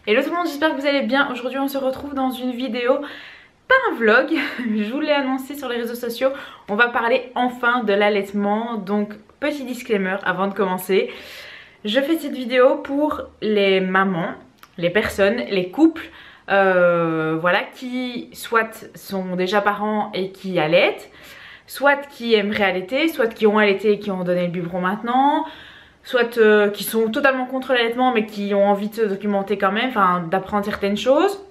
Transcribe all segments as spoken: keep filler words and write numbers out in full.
Hello tout le monde, j'espère que vous allez bien. Aujourd'hui on se retrouve dans une vidéo, pas un vlog, je vous l'ai annoncé sur les réseaux sociaux. On va parler enfin de l'allaitement, donc petit disclaimer avant de commencer. Je fais cette vidéo pour les mamans, les personnes, les couples, euh, voilà, qui soit sont déjà parents et qui allaitent, soit qui aimeraient allaiter, soit qui ont allaité et qui ont donné le biberon maintenant, soit euh, qui sont totalement contre l'allaitement mais qui ont envie de se documenter quand même, enfin d'apprendre certaines choses.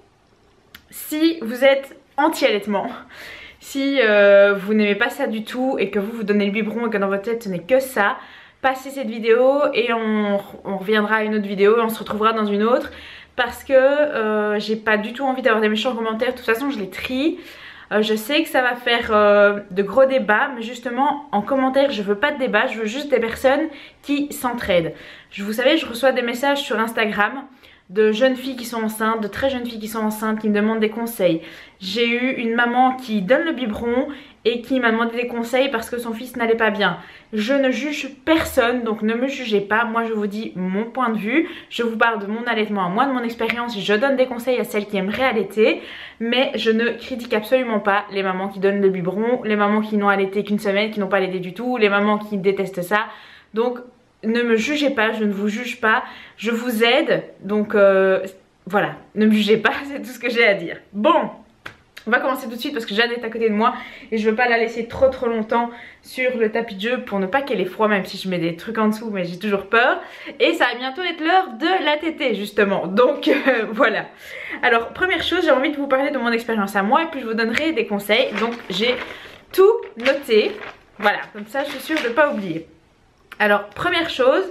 Si vous êtes anti-allaitement, si euh, vous n'aimez pas ça du tout et que vous vous donnez le biberon et que dans votre tête ce n'est que ça, passez cette vidéo et on, on reviendra à une autre vidéo et on se retrouvera dans une autre, parce que euh, j'ai pas du tout envie d'avoir des méchants commentaires. De toute façon je les trie. Euh, je sais que ça va faire euh, de gros débats, mais justement en commentaire je veux pas de débat, je veux juste des personnes qui s'entraident. Vous savez, je reçois des messages sur Instagram de jeunes filles qui sont enceintes, de très jeunes filles qui sont enceintes, qui me demandent des conseils. J'ai eu une maman qui donne le biberon et qui m'a demandé des conseils parce que son fils n'allait pas bien. Je ne juge personne, donc ne me jugez pas. Moi je vous dis mon point de vue, je vous parle de mon allaitement à moi, de mon expérience, je donne des conseils à celles qui aimeraient allaiter, mais je ne critique absolument pas les mamans qui donnent le biberon, les mamans qui n'ont allaité qu'une semaine, qui n'ont pas allaité du tout, les mamans qui détestent ça. Donc ne me jugez pas, je ne vous juge pas, je vous aide, donc euh, voilà, ne me jugez pas, c'est tout ce que j'ai à dire. Bon, on va commencer tout de suite parce que Jeanne est à côté de moi et je veux pas la laisser trop trop longtemps sur le tapis de jeu pour ne pas qu'elle ait froid, même si je mets des trucs en dessous, mais j'ai toujours peur. Et ça va bientôt être l'heure de la tétée justement, donc euh, voilà. Alors première chose, j'ai envie de vous parler de mon expérience à moi et puis je vous donnerai des conseils. Donc j'ai tout noté, voilà, comme ça je suis sûre de ne pas oublier. Alors première chose,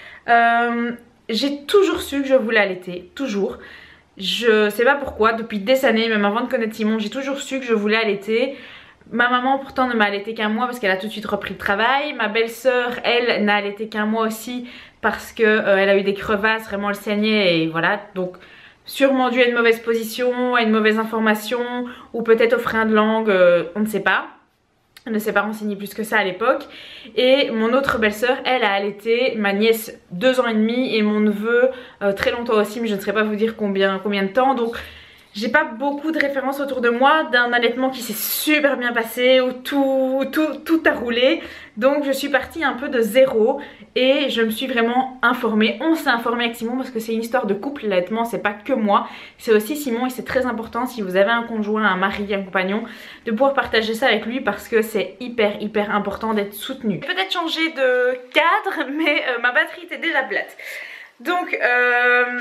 euh, j'ai toujours su que je voulais allaiter, toujours. Je sais pas pourquoi, depuis des années, même avant de connaître Simon, j'ai toujours su que je voulais allaiter. Ma maman pourtant ne m'a allaité qu'un mois parce qu'elle a tout de suite repris le travail. Ma belle-sœur, elle, n'a allaité qu'un mois aussi parce qu'elle euh, a eu des crevasses, vraiment elle saignait et voilà. Donc sûrement dû à une mauvaise position, à une mauvaise information ou peut-être au frein de langue, euh, on ne sait pas. Elle ne s'est pas renseignée plus que ça à l'époque. Et mon autre belle-sœur, elle a allaité, ma nièce deux ans et demi et mon neveu euh, très longtemps aussi, mais je ne saurais pas vous dire combien, combien de temps. Donc j'ai pas beaucoup de références autour de moi d'un allaitement qui s'est super bien passé, où tout, tout, tout a roulé. Donc je suis partie un peu de zéro et je me suis vraiment informée. On s'est informé avec Simon parce que c'est une histoire de couple, l'allaitement c'est pas que moi, c'est aussi Simon et c'est très important si vous avez un conjoint, un mari, un compagnon, de pouvoir partager ça avec lui parce que c'est hyper hyper important d'être soutenu. Peut-être changer de cadre, mais euh, ma batterie était déjà plate. Donc euh...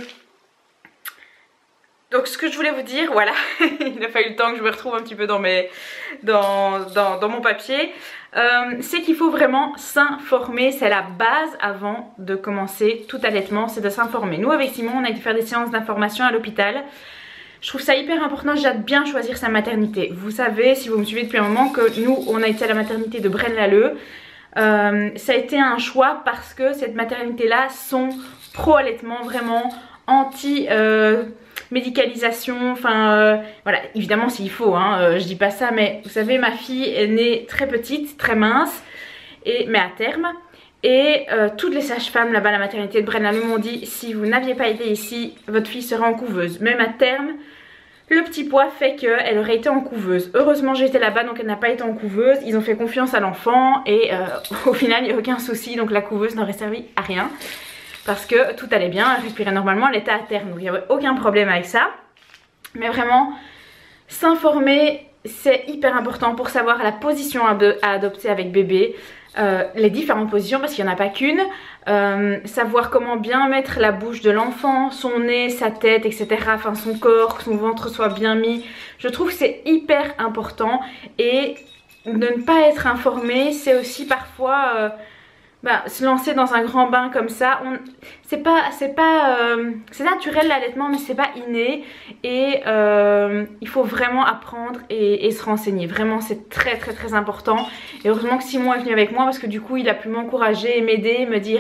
Donc ce que je voulais vous dire, voilà, il a fallu le temps que je me retrouve un petit peu dans, mes, dans, dans, dans mon papier, euh, c'est qu'il faut vraiment s'informer, c'est la base avant de commencer tout allaitement, c'est de s'informer. Nous avec Simon on a été faire des séances d'information à l'hôpital. Je trouve ça hyper important déjà de bien choisir sa maternité. Vous savez, si vous me suivez depuis un moment, que nous on a été à la maternité de Braine-l'Alleud. Euh, ça a été un choix parce que cette maternité là sont pro-allaitement, vraiment anti... Euh, médicalisation, enfin euh, voilà, évidemment s'il faut, hein, euh, je dis pas ça, mais vous savez ma fille est née très petite, très mince, et, mais à terme, et euh, toutes les sages-femmes là-bas à la maternité de Braine-l'Alleud m'ont dit si vous n'aviez pas été ici, votre fille serait en couveuse, même à terme. Le petit poids fait qu'elle aurait été en couveuse. Heureusement j'étais là-bas donc elle n'a pas été en couveuse. Ils ont fait confiance à l'enfant et euh, au final il n'y a aucun souci, donc la couveuse n'aurait servi à rien. Parce que tout allait bien, elle respirait normalement, elle était à terme, donc il n'y avait aucun problème avec ça. Mais vraiment, s'informer, c'est hyper important pour savoir la position à adopter avec bébé, euh, les différentes positions, parce qu'il n'y en a pas qu'une, euh, savoir comment bien mettre la bouche de l'enfant, son nez, sa tête, et cetera, enfin son corps, que son ventre soit bien mis. Je trouve que c'est hyper important et de ne pas être informé, c'est aussi parfois... Euh, Bah, se lancer dans un grand bain comme ça, c'est pas, c'est pas, euh, c'est naturel l'allaitement mais c'est pas inné et euh, il faut vraiment apprendre et, et se renseigner, vraiment c'est très très très important. Et heureusement que Simon est venu avec moi parce que du coup il a pu m'encourager et m'aider, me dire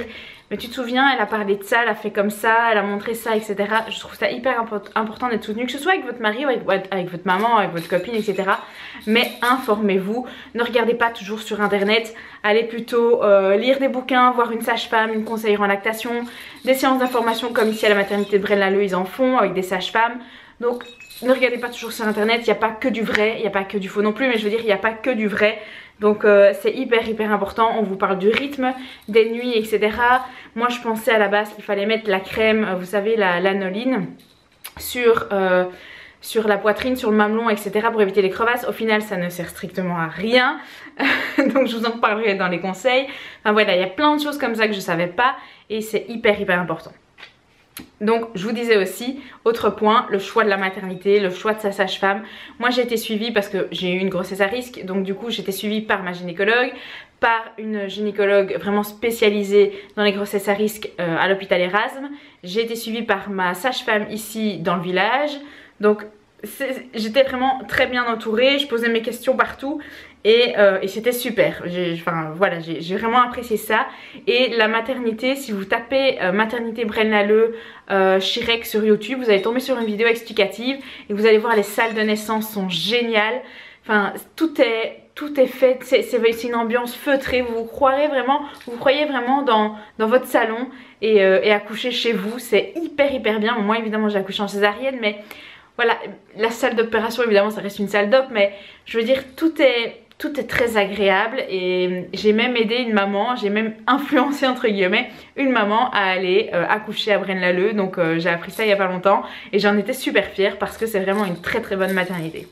mais tu te souviens, elle a parlé de ça, elle a fait comme ça, elle a montré ça, et cetera. Je trouve ça hyper import important d'être soutenu, que ce soit avec votre mari ou avec, avec votre maman, avec votre copine, et cetera. Mais informez-vous, ne regardez pas toujours sur internet, allez plutôt euh, lire des bouquins, voir une sage-femme, une conseillère en lactation, des séances d'information comme ici à la maternité de Braine-l'Alleud, ils en font avec des sages-femmes. Donc ne regardez pas toujours sur internet, il n'y a pas que du vrai, il n'y a pas que du faux non plus, mais je veux dire il n'y a pas que du vrai. Donc euh, c'est hyper hyper important, on vous parle du rythme, des nuits, et cetera. Moi je pensais à la base qu'il fallait mettre la crème, vous savez, la lanoline, sur, euh, sur la poitrine, sur le mamelon, et cetera pour éviter les crevasses. Au final ça ne sert strictement à rien, donc je vous en parlerai dans les conseils. Enfin voilà, il y a plein de choses comme ça que je ne savais pas et c'est hyper hyper important. Donc je vous disais aussi, autre point, le choix de la maternité, le choix de sa sage-femme. Moi j'ai été suivie parce que j'ai eu une grossesse à risque, donc du coup j'ai été suivie par ma gynécologue, par une gynécologue vraiment spécialisée dans les grossesses à risque euh, à l'hôpital Erasme. J'ai été suivie par ma sage-femme ici dans le village, donc j'étais vraiment très bien entourée, je posais mes questions partout et, euh, et c'était super. Enfin voilà, j'ai vraiment apprécié ça. Et la maternité, si vous tapez euh, maternité Braine-l'Alleud euh, Chirec sur YouTube, vous allez tomber sur une vidéo explicative et vous allez voir, les salles de naissance sont géniales. Enfin tout est, tout est fait, c'est une ambiance feutrée, vous vous croirez vraiment, vous vous croyez vraiment dans, dans votre salon et, euh, et accoucher chez vous, c'est hyper hyper bien. Moi évidemment j'ai accouché en césarienne, mais voilà, la salle d'opération évidemment ça reste une salle d'op, mais je veux dire tout est, tout est très agréable. Et j'ai même aidé une maman, j'ai même influencé entre guillemets une maman à aller euh, accoucher à Braine-l'Alleud. Donc euh, j'ai appris ça il y a pas longtemps et j'en étais super fière parce que c'est vraiment une très très bonne maternité.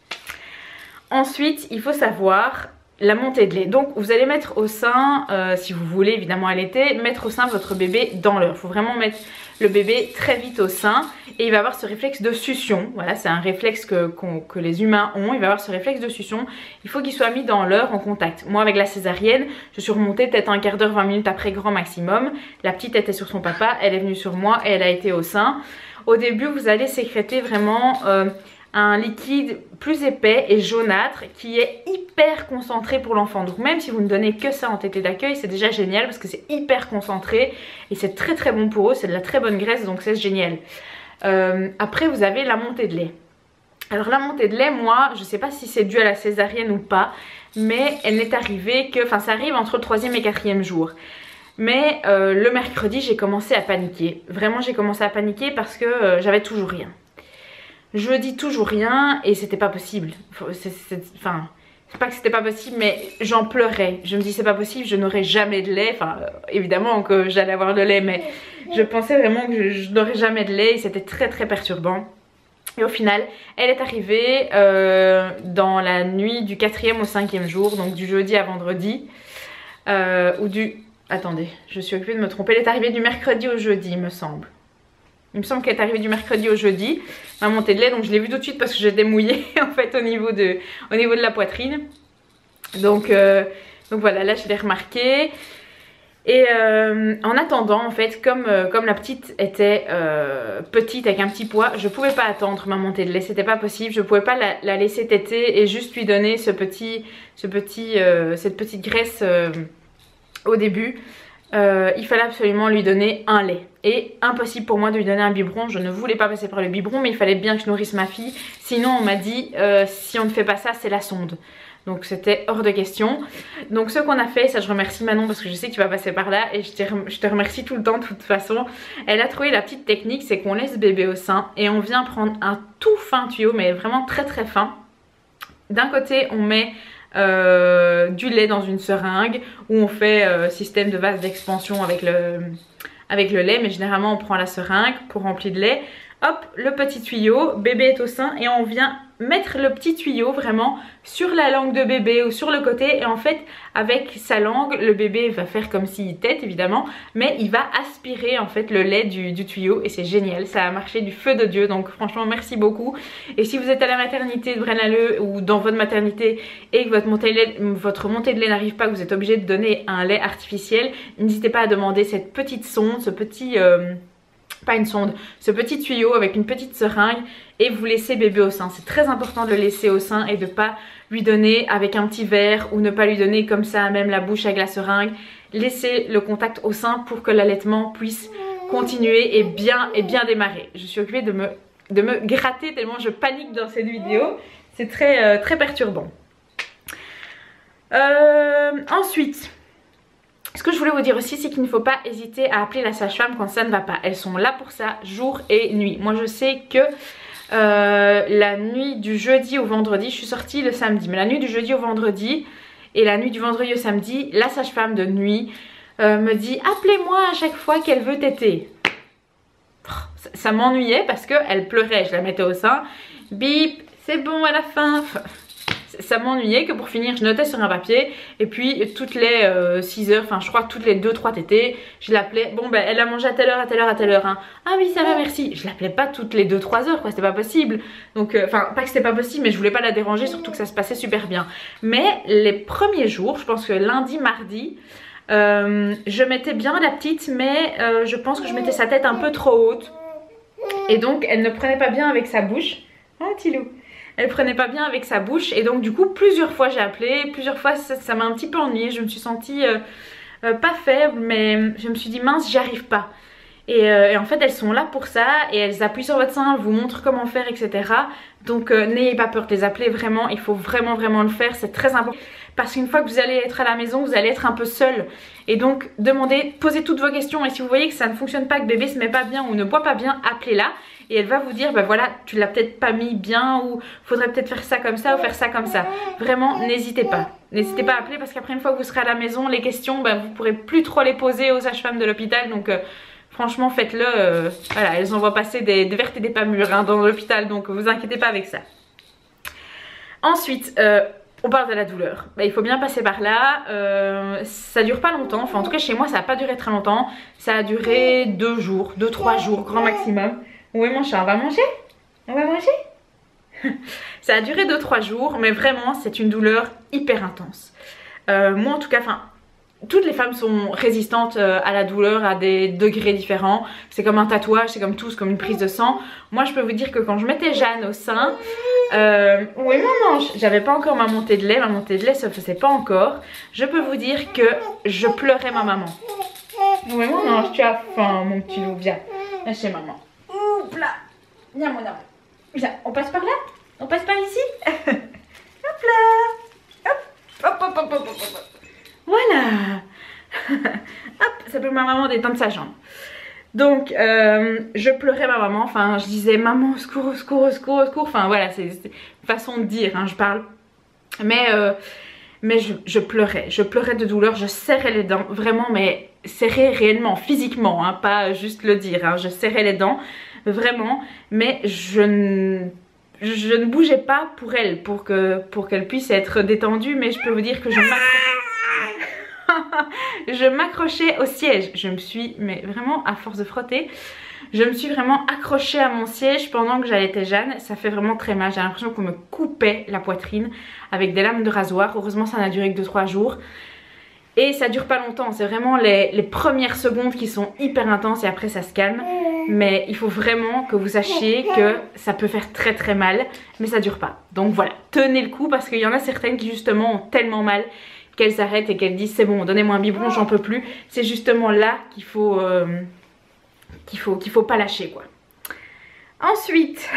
Ensuite il faut savoir la montée de lait. Donc vous allez mettre au sein, euh, si vous voulez évidemment allaiter, mettre au sein votre bébé dans l'heure. Il faut vraiment mettre le bébé très vite au sein et il va avoir ce réflexe de succion. Voilà, c'est un réflexe que, qu'on, que les humains ont. Il va avoir ce réflexe de succion. Il faut qu'il soit mis dans l'heure en contact. Moi avec la césarienne, je suis remontée peut-être un quart d'heure, vingt minutes après grand maximum. La petite était sur son papa, elle est venue sur moi et elle a été au sein. Au début vous allez sécréter vraiment euh, un liquide plus épais et jaunâtre qui est hyper concentré pour l'enfant. Donc même si vous ne donnez que ça en tétée d'accueil, c'est déjà génial parce que c'est hyper concentré et c'est très très bon pour eux, c'est de la très bonne graisse, donc c'est génial. Euh, après vous avez la montée de lait. Alors la montée de lait, moi je sais pas si c'est dû à la césarienne ou pas, mais elle n'est arrivée que, enfin ça arrive entre le troisième et quatrième jour. Mais euh, le mercredi j'ai commencé à paniquer. Vraiment j'ai commencé à paniquer parce que euh, j'avais toujours rien. Je dis toujours rien et c'était pas possible. C'est, c'est, enfin, c'est pas que c'était pas possible, mais j'en pleurais. Je me dis c'est pas possible, je n'aurai jamais de lait. Enfin, évidemment que j'allais avoir de lait, mais je pensais vraiment que je, je n'aurais jamais de lait et c'était très très perturbant. Et au final, elle est arrivée euh, dans la nuit du quatrième au cinquième jour, donc du jeudi à vendredi, euh, ou du... Attendez, je suis occupée de me tromper. Elle est arrivée du mercredi au jeudi, il me semble. Il me semble qu'elle est arrivée du mercredi au jeudi, ma montée de lait, donc je l'ai vue tout de suite parce que j'étais mouillée en fait au niveau de, au niveau de la poitrine. Donc, euh, donc voilà, là je l'ai remarqué. Et euh, en attendant en fait, comme, euh, comme la petite était euh, petite avec un petit poids, je pouvais pas attendre ma montée de lait, c'était pas possible. Je pouvais pas la, la laisser téter et juste lui donner ce petit, ce petit, euh, cette petite graisse euh, au début. Euh, il fallait absolument lui donner un lait et impossible pour moi de lui donner un biberon. Je ne voulais pas passer par le biberon, mais il fallait bien que je nourrisse ma fille, sinon on m'a dit euh, si on ne fait pas ça c'est la sonde, donc c'était hors de question. Donc ce qu'on a fait, ça je remercie Manon parce que je sais que tu vas passer par là et je te, je te remercie tout le temps de toute façon. Elle a trouvé la petite technique, c'est qu'on laisse bébé au sein et on vient prendre un tout fin tuyau, mais vraiment très très fin. D'un côté on met Euh, du lait dans une seringue où on fait euh, système de vase d'expansion avec le, avec le lait, mais généralement on prend la seringue pour remplir de lait. Hop, le petit tuyau, bébé est au sein et on vient mettre le petit tuyau vraiment sur la langue de bébé ou sur le côté, et en fait avec sa langue le bébé va faire comme s'il tète évidemment, mais il va aspirer en fait le lait du, du tuyau et c'est génial, ça a marché du feu de Dieu, donc franchement merci beaucoup. Et si vous êtes à la maternité de Braine-l'Alleud ou dans votre maternité et que votre montée de lait, votre montée de lait n'arrive pas, que vous êtes obligé de donner un lait artificiel, n'hésitez pas à demander cette petite sonde, ce petit... Euh, pas une sonde, ce petit tuyau avec une petite seringue et vous laissez bébé au sein. C'est très important de le laisser au sein et de pas lui donner avec un petit verre ou ne pas lui donner comme ça même la bouche avec la seringue. Laissez le contact au sein pour que l'allaitement puisse continuer et bien, et bien démarrer. Je suis occupée de me, de me gratter tellement je panique dans cette vidéo. C'est très, euh, très perturbant. Euh, ensuite, ce que je voulais vous dire aussi, c'est qu'il ne faut pas hésiter à appeler la sage-femme quand ça ne va pas. Elles sont là pour ça, jour et nuit. Moi je sais que euh, la nuit du jeudi au vendredi, je suis sortie le samedi, mais la nuit du jeudi au vendredi et la nuit du vendredi au samedi, la sage-femme de nuit euh, me dit appelez-moi à chaque fois qu'elle veut téter. Ça, ça m'ennuyait parce qu'elle pleurait, je la mettais au sein, bip, c'est bon à la fin. Ça m'ennuyait que pour finir je notais sur un papier et puis toutes les euh, six heures, enfin je crois toutes les deux trois tétées, je l'appelais, bon ben elle a mangé à telle heure, à telle heure, à telle heure, hein. Ah oui ça va merci, je l'appelais pas toutes les deux trois heures quoi, c'était pas possible, donc enfin euh, pas que c'était pas possible mais je voulais pas la déranger, surtout que ça se passait super bien. Mais les premiers jours, je pense que lundi, mardi, euh, je mettais bien la petite mais euh, je pense que je mettais sa tête un peu trop haute et donc elle ne prenait pas bien avec sa bouche. Oh petit loup. Elle prenait pas bien avec sa bouche et donc du coup plusieurs fois j'ai appelé, plusieurs fois ça m'a un petit peu ennuyée, je me suis sentie euh, euh, pas faible mais je me suis dit mince j'y arrive pas. Et, euh, et en fait elles sont là pour ça et elles appuient sur votre sein, elles vous montrent comment faire etc. Donc euh, n'ayez pas peur de les appeler vraiment, il faut vraiment vraiment le faire, c'est très important. Parce qu'une fois que vous allez être à la maison, vous allez être un peu seul. Et donc demandez, posez toutes vos questions et si vous voyez que ça ne fonctionne pas, que bébé se met pas bien ou ne boit pas bien, appelez-la. Et elle va vous dire, bah voilà, tu l'as peut-être pas mis bien ou faudrait peut-être faire ça comme ça ou faire ça comme ça. Vraiment, n'hésitez pas. N'hésitez pas à appeler parce qu'après une fois que vous serez à la maison, les questions, bah, vous pourrez plus trop les poser aux sages-femmes de l'hôpital. Donc euh, franchement, faites-le. Euh, voilà, elles envoient passer des, des vertes et des pas mûres hein, dans l'hôpital. Donc vous inquiétez pas avec ça. Ensuite, euh, on parle de la douleur. Bah, il faut bien passer par là. Euh, ça dure pas longtemps. Enfin, en tout cas, chez moi, ça n'a pas duré très longtemps. Ça a duré deux jours, deux, trois jours, grand maximum. Oui mon chat, on va manger? On va manger? Ça a duré deux trois jours, mais vraiment c'est une douleur hyper intense. Euh, moi en tout cas, enfin, toutes les femmes sont résistantes à la douleur à des degrés différents. C'est comme un tatouage, c'est comme tout, c'est comme une prise de sang. Moi je peux vous dire que quand je mettais Jeanne au sein, euh, oui maman, j'avais pas encore ma montée de lait, ma montée de lait se faisait pas encore. Je peux vous dire que je pleurais ma maman. Oui maman, tu as faim mon petit loup, viens, viens chez maman. Hop là, viens mon amour. Viens, on passe par là? On passe par ici? Hop là. Hop, hop, hop, hop, hop, hop, hop. Voilà. Hop, ça peut ma maman détendre sa jambe. Donc, euh, je pleurais ma maman. Enfin, je disais maman, au secours, au secours, au secours, au secours. Enfin, voilà, c'est une façon de dire, hein, je parle. Mais, euh, mais je, je pleurais. Je pleurais de douleur. Je serrais les dents. Vraiment, mais serrer réellement, physiquement, hein, pas juste le dire. Hein, je serrais les dents. Vraiment, mais je ne, je ne bougeais pas pour elle, pour que pour qu'elle puisse être détendue, mais je peux vous dire que je m'accrochais je m'accrochais au siège. Je me suis, mais vraiment à force de frotter, je me suis vraiment accrochée à mon siège pendant que j'allaitais Jeanne. Ça fait vraiment très mal, j'ai l'impression qu'on me coupait la poitrine avec des lames de rasoir. Heureusement ça n'a duré que deux trois jours. Et ça dure pas longtemps, c'est vraiment les, les premières secondes qui sont hyper intenses et après ça se calme. Mais il faut vraiment que vous sachiez que ça peut faire très très mal, mais ça dure pas. Donc voilà, tenez le coup parce qu'il y en a certaines qui justement ont tellement mal qu'elles s'arrêtent et qu'elles disent c'est bon, donnez-moi un biberon, j'en peux plus. C'est justement là qu'il faut, euh, qu'il faut, qu'il faut pas lâcher quoi. Ensuite,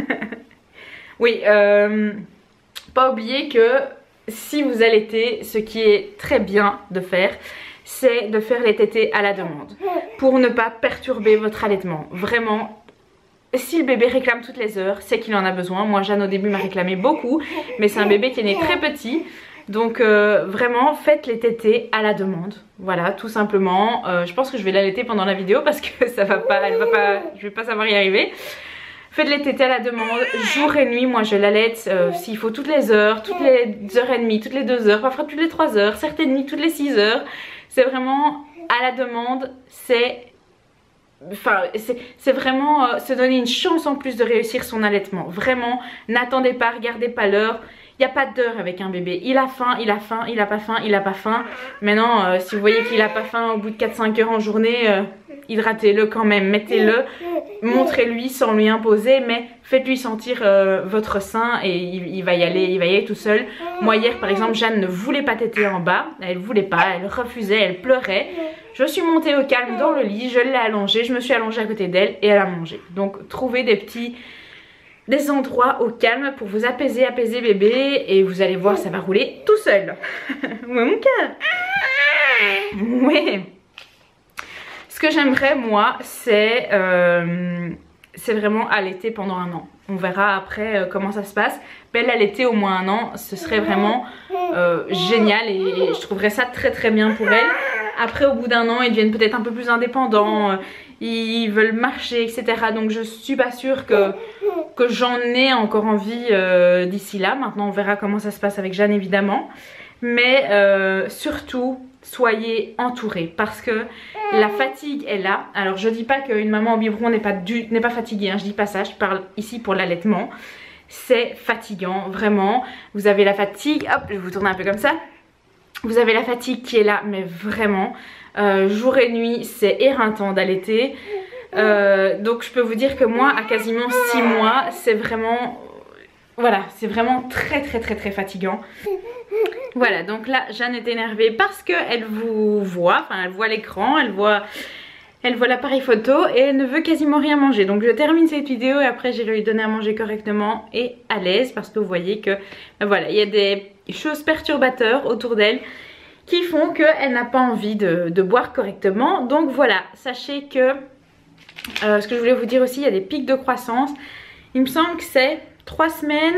oui, euh, pas oublier que si vous allaitez, ce qui est très bien de faire, c'est de faire les tétées à la demande pour ne pas perturber votre allaitement. Vraiment, si le bébé réclame toutes les heures, c'est qu'il en a besoin. Moi, Jeanne au début m'a réclamé beaucoup, mais c'est un bébé qui est né très petit. Donc euh, vraiment, faites les tétées à la demande. Voilà, tout simplement. Euh, je pense que je vais l'allaiter pendant la vidéo parce que ça va pas, elle va pas, je vais pas savoir y arriver. Faites les tétées à la demande, jour et nuit. Moi je l'allaite euh, s'il faut toutes les heures, toutes les heures et demie, toutes les deux heures, parfois toutes les trois heures, certaines nuits toutes les six heures. C'est vraiment à la demande, c'est enfin, c'est vraiment euh, se donner une chance en plus de réussir son allaitement. Vraiment, n'attendez pas, regardez pas l'heure. Il n'y a pas d'heure avec un bébé. Il a faim, il a faim, il a pas faim, il a pas faim. Maintenant, euh, si vous voyez qu'il a pas faim au bout de quatre cinq heures en journée, euh, hydratez-le quand même, mettez-le, montrez-lui sans lui imposer, mais faites-lui sentir euh, votre sein et il, il va y aller, il va y aller tout seul. Moi hier par exemple, Jeanne ne voulait pas téter en bas, elle voulait pas, elle refusait, elle pleurait. Je suis montée au calme dans le lit, je l'ai allongée, je me suis allongée à côté d'elle et elle a mangé. Donc trouvez des petits... des endroits au calme pour vous apaiser, apaiser bébé et vous allez voir ça va rouler tout seul. Ouais mon cœur. Ouais. Ce que j'aimerais moi c'est euh, c'est vraiment allaiter pendant un an. On verra après euh, comment ça se passe. Mais l'allaiter au moins un an ce serait vraiment euh, génial et, et je trouverais ça très très bien pour elle. Après au bout d'un an ils deviennent peut-être un peu plus indépendants. Euh, ils veulent marcher et cetera. Donc je suis pas sûre que, que j'en ai encore envie euh, d'ici là. Maintenant on verra comment ça se passe avec Jeanne évidemment. Mais euh, surtout soyez entourés parce que la fatigue est là. Alors je dis pas qu'une maman au biberon n'est pas, du, n'est pas fatiguée, hein. Je dis pas ça, je parle ici pour l'allaitement. C'est fatigant vraiment. Vous avez la fatigue, hop je vais vous tourner un peu comme ça. Vous avez la fatigue qui est là mais vraiment. Euh, jour et nuit c'est éreintant d'allaiter. Euh, donc je peux vous dire que moi à quasiment six mois c'est vraiment... Voilà, c'est vraiment très très très très fatigant. Voilà, donc là Jeanne est énervée parce qu'elle vous voit, enfin elle voit l'écran, elle voit elle voit l'appareil photo et elle ne veut quasiment rien manger. Donc je termine cette vidéo et après j'irai lui donner à manger correctement et à l'aise parce que vous voyez que ben voilà, il y a des choses perturbateurs autour d'elle qui font qu'elle n'a pas envie de, de boire correctement. Donc voilà, sachez que euh, ce que je voulais vous dire aussi, il y a des pics de croissance. Il me semble que c'est trois semaines,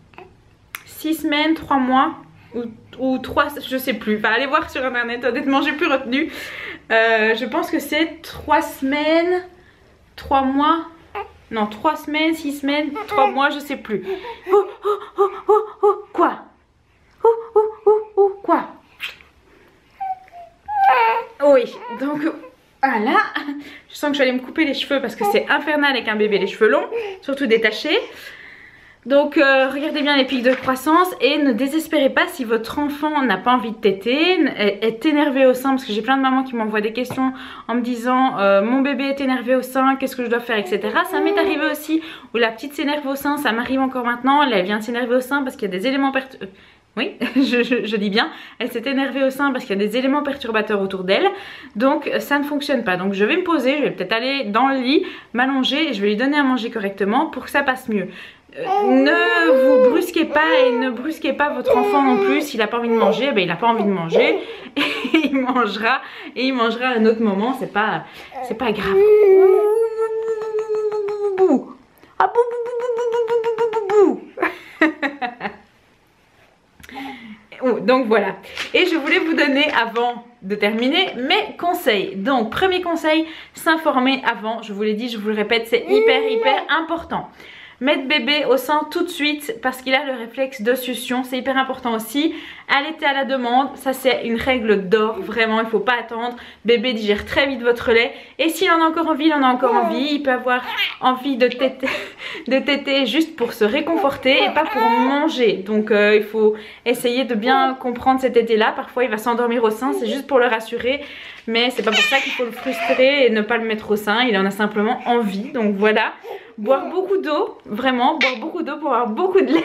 six semaines, trois mois ou, ou trois, je sais plus. Enfin, allez voir sur internet, honnêtement, j'ai plus retenu. Euh, je pense que c'est trois semaines, trois mois, non, trois semaines, six semaines, trois mois, je sais plus. Oh, oh, oh, oh, oh, quoi? Oh, oh, oh, oh, quoi? Oui, donc voilà, je sens que je vais aller me couper les cheveux parce que c'est infernal avec un bébé, les cheveux longs, surtout détachés. Donc euh, regardez bien les pics de croissance et ne désespérez pas si votre enfant n'a pas envie de téter, est énervé au sein, parce que j'ai plein de mamans qui m'envoient des questions en me disant euh, mon bébé est énervé au sein, qu'est-ce que je dois faire, et cetera. Ça m'est arrivé aussi où la petite s'énerve au sein, ça m'arrive encore maintenant, elle vient de s'énerver au sein parce qu'il y a des éléments perturbants. Oui, je, je, je dis bien, elle s'est énervée au sein parce qu'il y a des éléments perturbateurs autour d'elle. Donc ça ne fonctionne pas. Donc je vais me poser, je vais peut-être aller dans le lit, m'allonger et je vais lui donner à manger correctement pour que ça passe mieux. Euh, ne vous brusquez pas et ne brusquez pas votre enfant non plus. S'il n'a pas envie de manger, ben, il n'a pas envie de manger. Et il mangera et il mangera à un autre moment, c'est pas, c'est pas grave. Ah, bou, bou, bou, bou, bou, bou, bou. Oh, donc voilà, et je voulais vous donner avant de terminer mes conseils. Donc premier conseil, s'informer avant. Je vous l'ai dit, je vous le répète, c'est hyper hyper important. Mettre bébé au sein tout de suite parce qu'il a le réflexe de succion, c'est hyper important aussi. Allaiter à la demande, ça c'est une règle d'or, vraiment, il ne faut pas attendre. Bébé digère très vite votre lait et s'il en a encore envie, il en a encore envie. Il peut avoir envie de téter, de téter juste pour se réconforter et pas pour manger. Donc euh, il faut essayer de bien comprendre cet tété là. Parfois il va s'endormir au sein, c'est juste pour le rassurer. Mais c'est pas pour ça qu'il faut le frustrer et ne pas le mettre au sein, il en a simplement envie. Donc voilà. Boire beaucoup d'eau, vraiment, boire beaucoup d'eau pour avoir beaucoup de lait.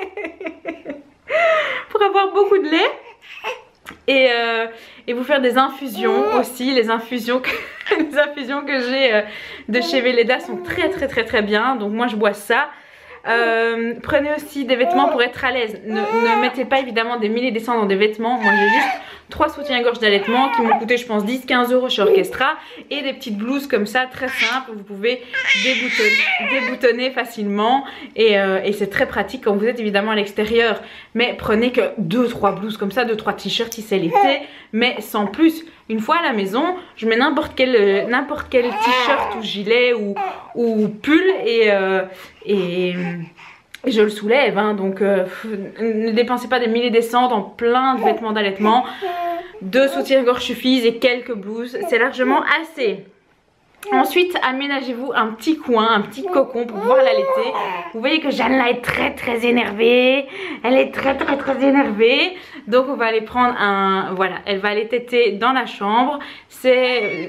Pour avoir beaucoup de lait. Et, euh, et vous faire des infusions aussi. Les infusions que, les infusions que j'ai euh, de chez Velleda sont très très très très bien. Donc moi je bois ça. Euh, prenez aussi des vêtements pour être à l'aise. Ne, ne mettez pas évidemment des milliers et des cents dans des vêtements. Moi j'ai juste trois soutiens-gorge d'allaitement qui m'ont coûté je pense dix quinze euros chez Orchestra. Et des petites blouses comme ça très simples. Vous pouvez déboutonner, déboutonner facilement. Et, euh, et c'est très pratique quand vous êtes évidemment à l'extérieur. Mais prenez que deux trois blouses comme ça, deux trois t-shirts si c'est l'été. Mais sans plus. Une fois à la maison, je mets n'importe quel, n'importe quel t-shirt ou gilet ou, ou pull et, euh, et, et je le soulève. Hein, donc euh, ne dépensez pas des milliers et des cents dans plein de vêtements d'allaitement. Deux soutiens-gorge suffisent et quelques blouses, c'est largement assez. Ensuite, aménagez-vous un petit coin, un petit cocon pour pouvoir l'allaiter. Vous voyez que Jeanne là est très très énervée. Elle est très très très énervée. Donc on va aller prendre un... Voilà, elle va aller téter dans la chambre. C'est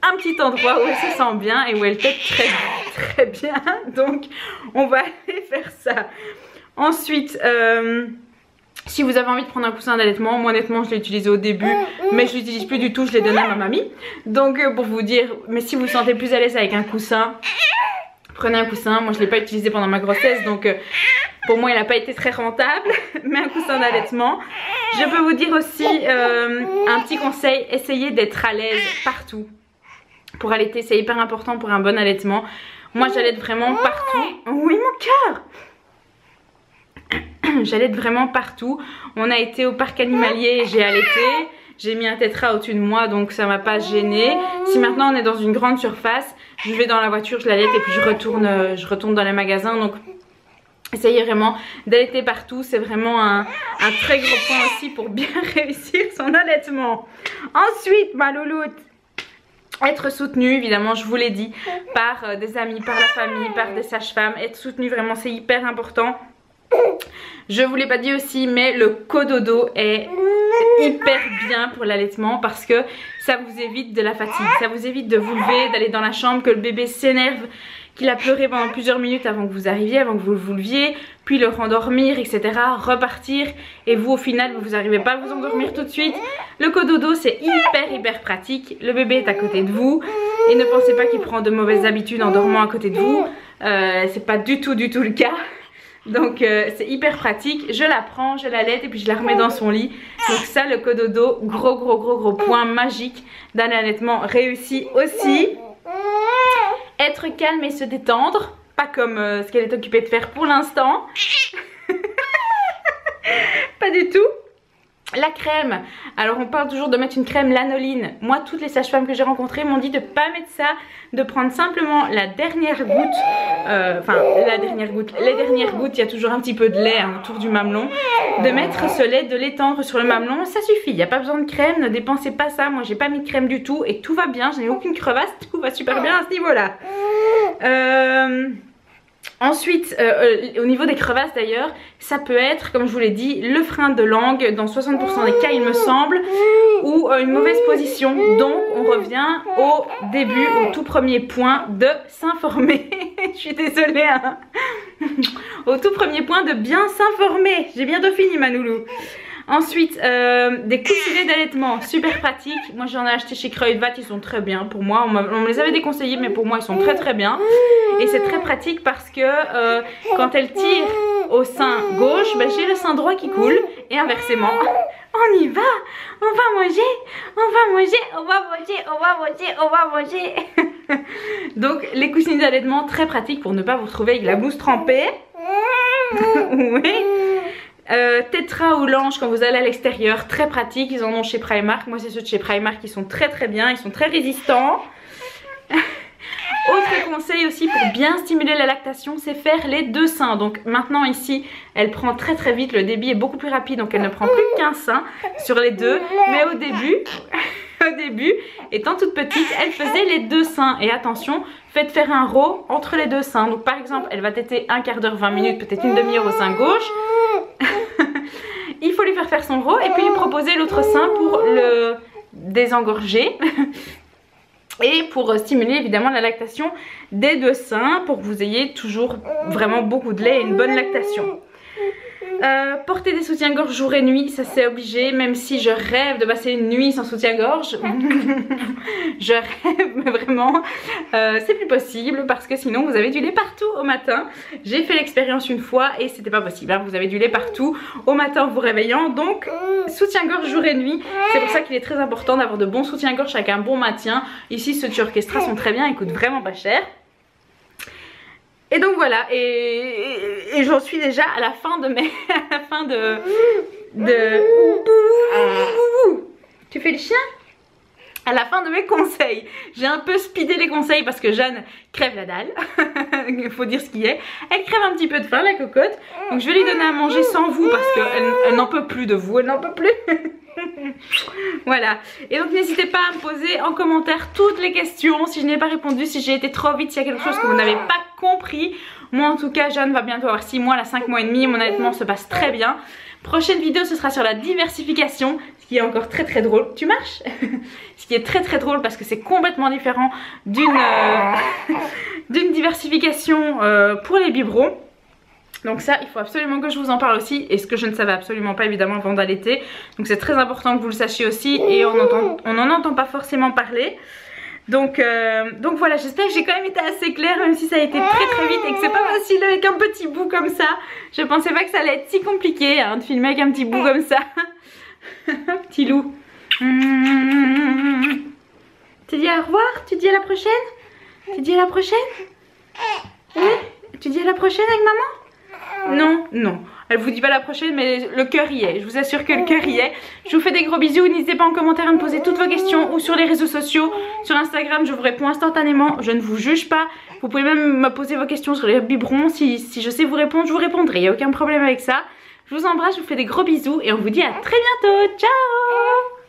un petit endroit où elle se sent bien et où elle tète très, très bien. Donc on va aller faire ça. Ensuite, euh, si vous avez envie de prendre un coussin d'allaitement, moi honnêtement je l'ai utilisé au début, mais je l'utilise plus du tout, je l'ai donné à ma mamie. Donc euh, pour vous dire, mais si vous vous sentez plus à l'aise avec un coussin, prenez un coussin. Moi je ne l'ai pas utilisé pendant ma grossesse, donc euh, pour moi il n'a pas été très rentable. Mais un coussin d'allaitement. Je peux vous dire aussi euh, un petit conseil, essayez d'être à l'aise partout. Pour allaiter, c'est hyper important pour un bon allaitement. Moi j'allaite vraiment partout. Oui mon cœur. J'allaite vraiment partout. On a été au parc animalier, j'ai allaité. J'ai mis un tétra au-dessus de moi, donc ça m'a pas gêné. Si maintenant on est dans une grande surface, je vais dans la voiture, je l'allaite et puis je retourne, je retourne dans les magasins. Donc essayez vraiment d'allaiter partout. C'est vraiment un, un très gros point aussi pour bien réussir son allaitement. Ensuite, ma louloute, être soutenu, évidemment, je vous l'ai dit, par euh, des amis, par la famille, par des sages-femmes. Être soutenu, vraiment, c'est hyper important. Je vous l'ai pas dit aussi, mais le cododo est hyper bien pour l'allaitement parce que ça vous évite de la fatigue, ça vous évite de vous lever, d'aller dans la chambre, que le bébé s'énerve, qu'il a pleuré pendant plusieurs minutes avant que vous arriviez, avant que vous vous leviez, puis le rendormir, et cetera. Repartir et vous au final vous n'arrivez pas à vous endormir tout de suite. Le cododo c'est hyper hyper pratique, le bébé est à côté de vous et ne pensez pas qu'il prend de mauvaises habitudes en dormant à côté de vous, euh, c'est pas du tout du tout le cas. Donc euh, c'est hyper pratique, je la prends, je la laite et puis je la remets dans son lit. Donc ça le cododo, gros gros gros gros point magique d'un allaitement réussi aussi. Être calme et se détendre, pas comme euh, ce qu'elle est occupée de faire pour l'instant. Pas du tout. La crème, alors on parle toujours de mettre une crème lanoline. Moi toutes les sages-femmes que j'ai rencontrées m'ont dit de ne pas mettre ça, de prendre simplement la dernière goutte, euh, enfin la dernière goutte, les dernières gouttes, il y a toujours un petit peu de lait hein, autour du mamelon. De mettre ce lait, de l'étendre sur le mamelon, ça suffit, il n'y a pas besoin de crème, ne dépensez pas ça. Moi j'ai pas mis de crème du tout et tout va bien, je n'ai aucune crevasse, tout va super bien à ce niveau là. Euh... Ensuite, euh, au niveau des crevasses d'ailleurs, ça peut être, comme je vous l'ai dit, le frein de langue dans soixante pour cent des cas il me semble, ou euh, une mauvaise position. Donc on revient au début, au tout premier point de s'informer. Je suis désolée hein. Au tout premier point de bien s'informer. J'ai bientôt fini ma noulou. Ensuite, euh, des coussinets d'allaitement, super pratiques. Moi j'en ai acheté chez Kruidvat, ils sont très bien pour moi. On, on me les avait déconseillés mais pour moi ils sont très très bien. Et c'est très pratique parce que euh, quand elle tire au sein gauche, ben, j'ai le sein droit qui coule. Et inversement, on y va, on va manger, on va manger, on va manger, on va manger, on va manger. Donc les coussinets d'allaitement très pratiques pour ne pas vous retrouver avec la blouse trempée. Oui. Euh, tétra ou Lange quand vous allez à l'extérieur, très pratique, ils en ont chez Primark. Moi c'est ceux de chez Primark qui sont très très bien, ils sont très résistants. Autre conseil aussi pour bien stimuler la lactation, c'est faire les deux seins. Donc maintenant ici elle prend très très vite, le débit est beaucoup plus rapide, donc elle ne prend plus qu'un sein sur les deux. Mais au début, au début, étant toute petite, elle faisait les deux seins. Et attention, faites faire un row entre les deux seins. Donc par exemple elle va téter un quart d'heure, vingt minutes, peut-être une demi-heure au sein gauche. Il faut lui faire faire son row et puis lui proposer l'autre sein pour le désengorger. Et pour stimuler évidemment la lactation des deux seins, pour que vous ayez toujours vraiment beaucoup de lait et une bonne lactation. Euh, porter des soutiens-gorge jour et nuit, ça c'est obligé, même si je rêve de passer une nuit sans soutien-gorge. Je rêve, mais vraiment, euh, c'est plus possible parce que sinon vous avez du lait partout au matin. J'ai fait l'expérience une fois et c'était pas possible, hein. Vous avez du lait partout au matin en vous réveillant, donc soutien-gorge jour et nuit. C'est pour ça qu'il est très important d'avoir de bons soutiens-gorge avec un bon maintien. Ici ceux de chez Orchestra sont très bien, ils coûtent vraiment pas cher. Et donc voilà, et, et, et j'en suis déjà à la fin de mes... à la fin de... de... Tu fais le chien? À la fin de mes conseils. J'ai un peu speedé les conseils parce que Jeanne crève la dalle. Il faut dire ce qui est. Elle crève un petit peu de faim, la cocotte. Donc je vais lui donner à manger sans vous parce qu'elle elle, n'en peut plus de vous, elle n'en peut plus. Voilà, et donc n'hésitez pas à me poser en commentaire toutes les questions si je n'ai pas répondu, si j'ai été trop vite, s'il y a quelque chose que vous n'avez pas compris. Moi en tout cas, Jeanne va bientôt avoir six mois, elle a cinq mois et demi, mon allaitement se passe très bien. Prochaine vidéo, ce sera sur la diversification, ce qui est encore très très drôle. Tu marches? Ce qui est très très drôle parce que c'est complètement différent d'une euh, d'une diversification euh, pour les biberons. Donc ça, il faut absolument que je vous en parle aussi, et ce que je ne savais absolument pas évidemment avant d'allaiter. Donc c'est très important que vous le sachiez aussi, et on n'en on entend pas forcément parler. Donc, euh, donc voilà, j'espère que j'ai quand même été assez claire, même si ça a été très très vite et que c'est pas facile avec un petit bout comme ça. Je pensais pas que ça allait être si compliqué hein, de filmer avec un petit bout comme ça. Petit loup. Mmh. Tu dis au revoir? Tu dis à la prochaine? Tu dis à la prochaine? Oui? Tu dis à la prochaine avec maman? Non, non. Elle vous dit pas la prochaine, mais le cœur y est. Je vous assure que le cœur y est. Je vous fais des gros bisous. N'hésitez pas en commentaire à me poser toutes vos questions ou sur les réseaux sociaux. Sur Instagram, je vous réponds instantanément. Je ne vous juge pas. Vous pouvez même me poser vos questions sur les biberons. Si, si je sais vous répondre, je vous répondrai. Il n'y a aucun problème avec ça. Je vous embrasse, je vous fais des gros bisous et on vous dit à très bientôt. Ciao!